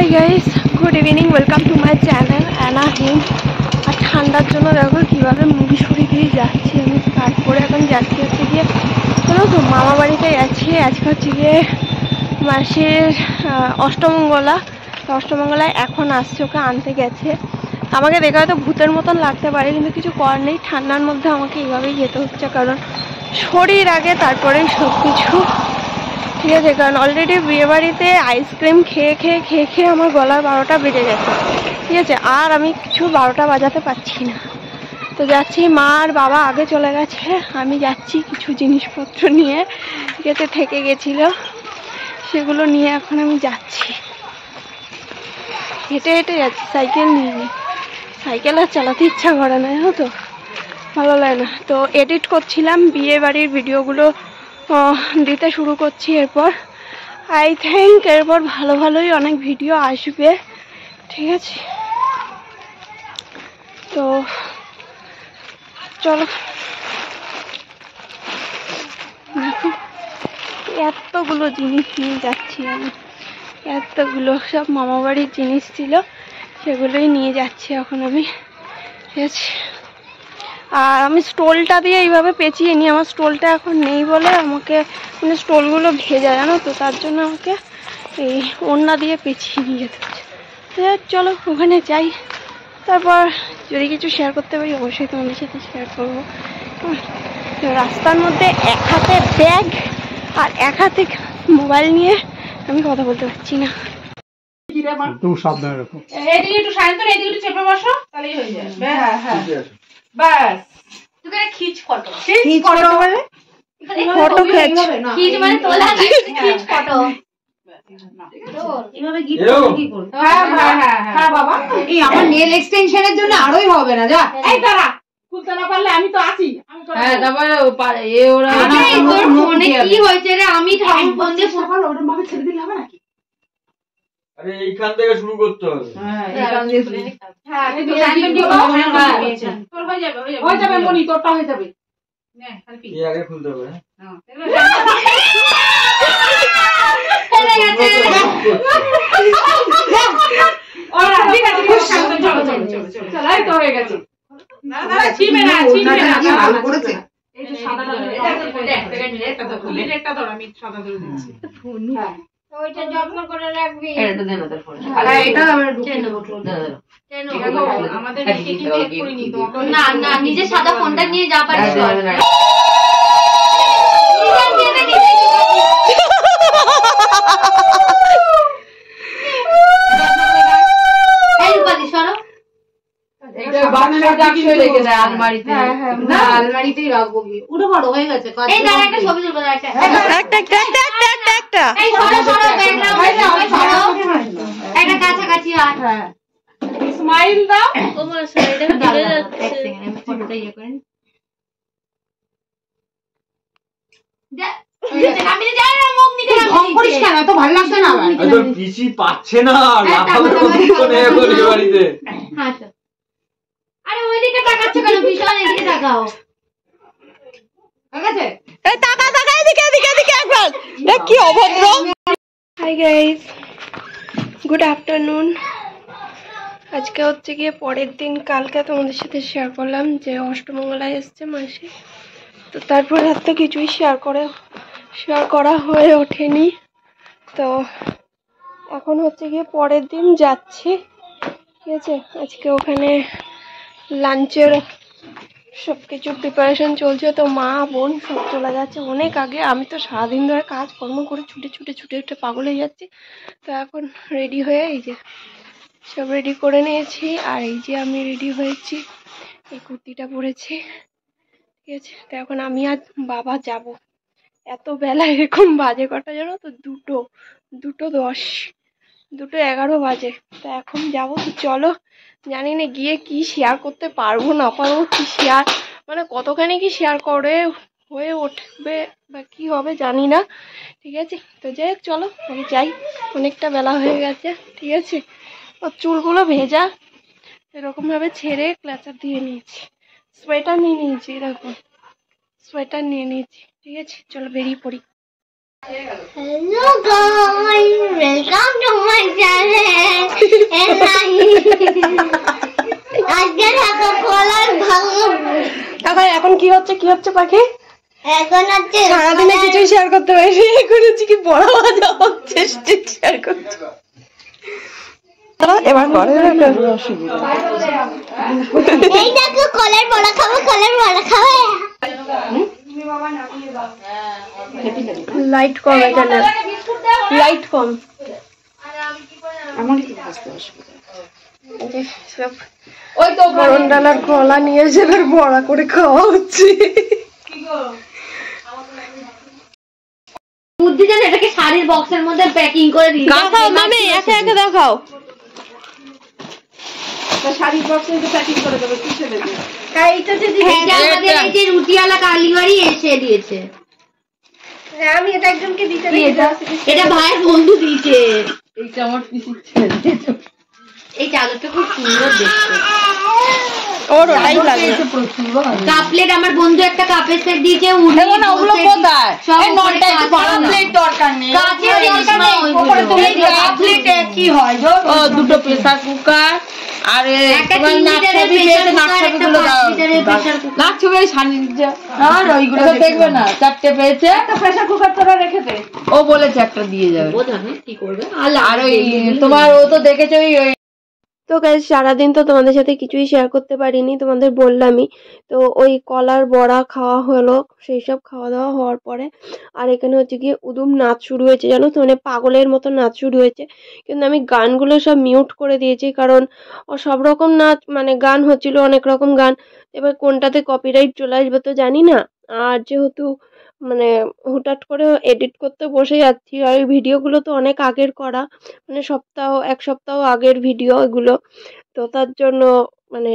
Guys, good evening, welcome to my channel অ্যানা হিম। আর ঠান্ডার জন্য দেখো কীভাবে মুড়ি সুড়ি দিয়ে যাচ্ছি আমি। তারপরে এখন যাচ্ছি হচ্ছে গিয়ে শোনো তো মামা বাড়িতে যাচ্ছি। আজকে হচ্ছে গিয়ে মাসির অষ্টমঙ্গলা। অষ্টমঙ্গলায় এখন আসছে, ওকে আনতে গেছে। আমাকে দেখে হয়তো ভূতের মতন লাগতে পারে, কিন্তু কিছু করার নেই। ঠান্ডার মধ্যে আমাকে এইভাবেই যেতে হচ্ছে, কারণ শরীর আগে তারপরেই সব কিছু। ঠিক আছে, কারণ অলরেডি বিয়েবাড়িতে আইসক্রিম খেয়ে খেয়ে খেয়ে খেয়ে আমার গলার 12টা বেজে গেছে। ঠিক আছে, আর আমি কিছু 12টা বাজাতে পারছি না। তো যাচ্ছি, মা আর বাবা আগে চলে গেছে, আমি যাচ্ছি কিছু জিনিসপত্র নিয়ে। ঠিক আছে, থেকে গেছিলো সেগুলো নিয়ে এখন আমি যাচ্ছি। হেঁটে হেঁটে যাচ্ছি, সাইকেল নিয়ে নিই। সাইকেল আর চালাতে ইচ্ছা করে না, জানো তো, ভালো লাগে না। তো এডিট করছিলাম, বিয়ে বাড়ির ভিডিওগুলো দিতে শুরু করছি। এরপর আই থিঙ্ক এরপর ভালো ভালোই অনেক ভিডিও আসবে। ঠিক আছে, তো চলো। এতগুলো জিনিস নিয়ে যাচ্ছি আমি, এতগুলো সব মামাবাড়ির জিনিস ছিল, সেগুলোই নিয়ে যাচ্ছি এখন আমি। ঠিক আছে, আর আমি স্টোলটা দিয়ে এইভাবে পেঁচিয়ে নিই। আমার স্টোলটা এখন নেই বলে আমাকে, মানে স্টোলগুলো ভেজা, জানো তো, তার জন্য আমাকে এই ওড়না দিয়ে পেঁচিয়ে নিয়ে যেতে হচ্ছে। চলো ওখানে যাই, তারপর যদি কিছু শেয়ার করতে পারি অবশ্যই তোমাদের সাথে শেয়ার করবো। রাস্তার মধ্যে এক হাতে ব্যাগ আর এক হাতে মোবাইল নিয়ে আমি কথা বলতে পারছি না। আমার নেল এক্সটেনশনের জন্য আরোই হবে না, যা খুলতে না পারলে আমি তো আছি। কি হয়েছে রে? আমি ছেড়ে দিলে হবে নাকি? আরে এইখান থেকে শুরু করতে হবে। তোর হয়ে যাবে, হয়ে যাবে মনি, তোরটা হয়ে যাবে। আগে খুলতে হবে। হয়ে গেছে। নিজের সাদা ফোনটা নিয়ে যা পারিস। আলমারিতেই রাখবো, উঠে পড়ো, হয়ে গেছে। কাছাকাছি স্মাইল দাও। ভালো লাগছে না, পিসি পাচ্ছে না। আরে ওইদিকে তাকাচ্ছ কেন? ভীষণ এদিকে তাকাও। ঠিক আছে, এই তাকা তাকা, এদিকে এদিকে এদিকে একবার। দেখ কি অভদ্র। Hi guys, good afternoon. আজকে হচ্ছে গিয়ে পরের দিন। কালকে তোমাদের সাথে শেয়ার করলাম যে অষ্টমঙ্গলায় এসছে মাসি, তো তারপর আর তো কিছুই শেয়ার করা হয়ে ওঠেনি। তো এখন হচ্ছে গিয়ে পরের দিন যাচ্ছি। ঠিক আছে, আজকে ওখানে লাঞ্চের সব কিছু প্রিপারেশন চলছে। তো মা বোন সব চলে যাচ্ছে অনেক আগে। আমি তো সারাদিন ধরে কাজকর্ম করে ছুটে ছুটে ছুটে ছুটে পাগল হয়ে যাচ্ছি। তো এখন রেডি হয়ে এই যে সব রেডি করে নিয়েছি। আর এই যে আমি রেডি হয়েছি, এই কুর্তিটা পরেছি। ঠিক আছে, তো এখন আমি আর বাবা যাব। এত বেলা এরকম বাজে কটা জানো তো? 2:10, 2:11 বাজে। তো এখন যাবো। তো চলো, জানি না গিয়ে কি শেয়ার করতে পারবো না পারবো, কি শেয়ার মানে কতখানি কি শেয়ার করে হয়ে উঠবে বা কি হবে জানি না। ঠিক আছে, তো যাই হোক, চলো আমি যাই, অনেকটা বেলা হয়ে গেছে। ঠিক আছে, ওর চুলগুলো ভেজা, এরকম ভাবে ছেড়ে ক্লাচার দিয়ে নিয়েছি। সোয়েটার নিয়ে নিয়েছি, এরকম সোয়েটার নিয়ে নিয়েছি। ঠিক আছে, চলো বেরিয়ে পড়ি। Hello guys, welcome to my channel. এখন কি হচ্ছে পাখি? সারাদিনে কিছুই শেয়ার করতে পারিনি, এখন হচ্ছে কি বড় মজা হচ্ছে শেয়ার করছে। এবার করে লাইট কম, এখানে লাইট কম। ওই তো বরণ ডালার কলা নিয়ে এসে এবার বড়া করে খাওয়া হচ্ছে। বুদ্ধি জান, এটাকে শাড়ির বক্সের মধ্যে প্যাকিং করে দিই। দেখাও মামি, একে একে দেখাও। শাড়ির বক্সে প্যাকিং করে দেবে, কিসে দেবে? এইটা যদি এটা আমাদের এই যে রুটিওয়ালা কালীবাড়ি এসে দিয়েছে। আমি এটা একজনকে দিতে এটা ভাইয়ের বন্ধু দিয়েছে। এইটা আমার পিসির ছেলে। এই চাদরটা খুব সুন্দর দেখতে। ওর ওটাই লাগে। কাপলেট আমার বন্ধু একটা কাপের সেট দিয়েছে। দেখো না ওগুলো কোথায়? এই নলটা একটু বড় প্লেট দরকার নেই। কাঁচের জিনিস নয় ওপরে তুমি প্লেট কি হয়? ও দুটো প্রেসার কুকার আর একটা 3 লিটারের প্রেসার কুকার, একটা 5 লিটারের প্রেসার কুকার। না ছবি সানিজ্জা আর ওইগুলো দেখবে না। চারটে পেয়েছে, একটা প্রেসার কুকার তোরা রেখে দে। ও বলেছে একটা দিয়ে যাবে। ও জানে কি করবে। আর ওই তোমার ও তো দেখেছে ওই তো গাইস, সারাদিন তো তোমাদের সাথে কিছুই শেয়ার করতে পারিনি, তোমাদের বললামই তো। ওই কলার বড়া খাওয়া হলো, সেই সব খাওয়া দাওয়া হওয়ার পরে আর এখানে হচ্ছে গিয়ে উদুম নাচ শুরু হয়েছে, জানো তো, মানে পাগলের মতো নাচ শুরু হয়েছে। কিন্তু আমি গানগুলো সব মিউট করে দিয়েছি, কারণ সব রকম নাচ মানে গান হচ্ছিল, অনেক রকম গান। এবার কোনটাতে কপিরাইট চলে আসবে তো জানি না। আর যেহেতু মানে হুটহাট করে এডিট করতে বসে যাচ্ছি, আর এই ভিডিওগুলো তো অনেক আগের করা, মানে এক সপ্তাহ আগের ভিডিও এগুলো। তো তার জন্য মানে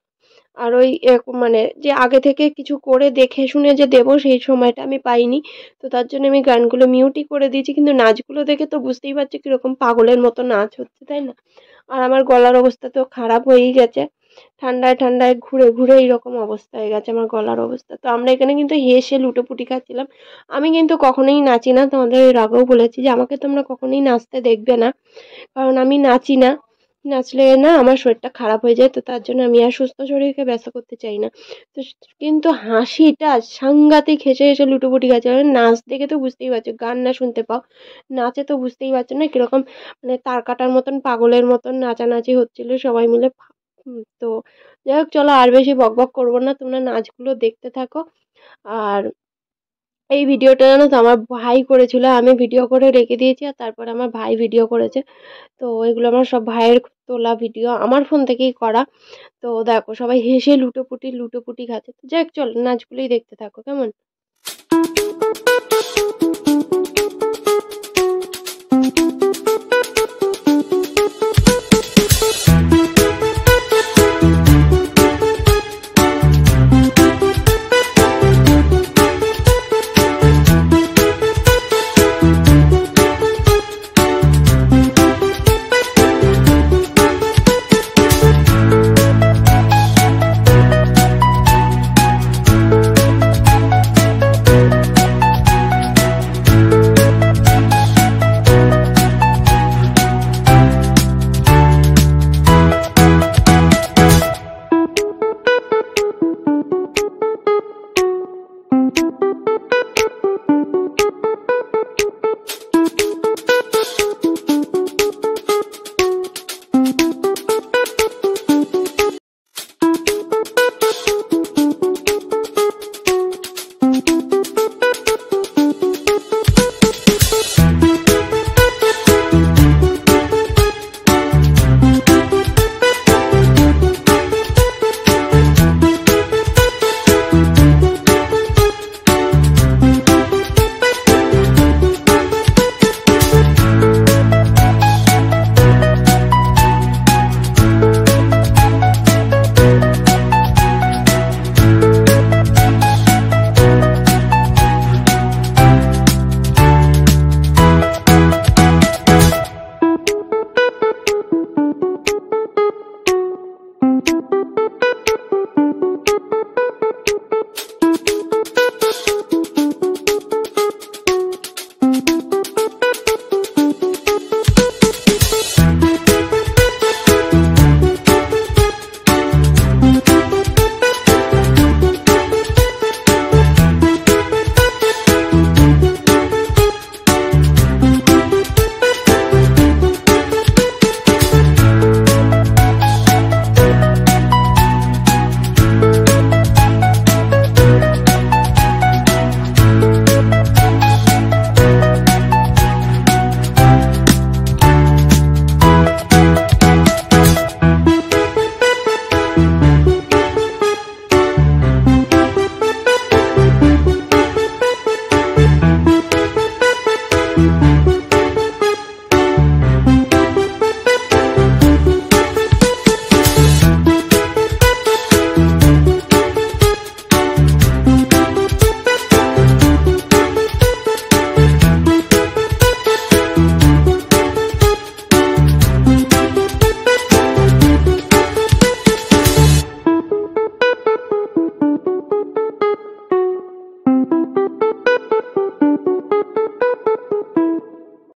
আর ওই মানে যে আগে থেকে কিছু করে দেখে শুনে যে দেবো সেই সময়টা আমি পাইনি। তো তার জন্য আমি গানগুলো মিউটই করে দিয়েছি, কিন্তু নাচগুলো দেখে তো বুঝতেই পারছি কিরকম পাগলের মতো নাচ হচ্ছে, তাই না? আর আমার গলার অবস্থা তো খারাপ হয়েই গেছে, ঠান্ডায় ঠান্ডায় ঘুরে ঘুরে এইরকম অবস্থা হয়ে গেছে আমার গলার অবস্থা। তো আমরা এখানে কিন্তু হেসে লুটোপুটি খাচ্ছিলাম। আমি কিন্তু কখনোই নাচি না, তোমাদের এর আগেও বলেছি যে আমাকে তোমরা কখনোই নাচতে দেখবে না, কারণ আমি নাচি না। নাচলে না আমার শরীরটা খারাপ হয়ে যায়, তো তার জন্য আমি আর সুস্থ শরীরকে ব্যস্ত করতে চাই না। তো কিন্তু হাসিটা সাংঘাতিক হেসে হেসে লুটোপুটি খাচ্ছে। নাচ দেখে তো বুঝতেই পারছো, গান না শুনতে পাও, নাচে তো বুঝতেই পারছো না কিরকম মানে তার কাটার মতন পাগলের মতন নাচানাচি হচ্ছিল সবাই মিলে। তো যাই হোক, চলো আর বেশি বকবক করবো না, তোমরা নাচগুলো দেখতে থাকো। আর এই ভিডিওটা জানো তো আমার ভাই করেছিল, আমি ভিডিও করে রেখে দিয়েছি, আর তারপরে আমার ভাই ভিডিও করেছে। তো এগুলো আমার সব ভাইয়ের তোলা ভিডিও, আমার ফোন থেকেই করা। তো দেখো সবাই হেসে লুটোপুটি খাচ্ছে। তো যাই হোক, চলো নাচগুলোই দেখতে থাকো, কেমন?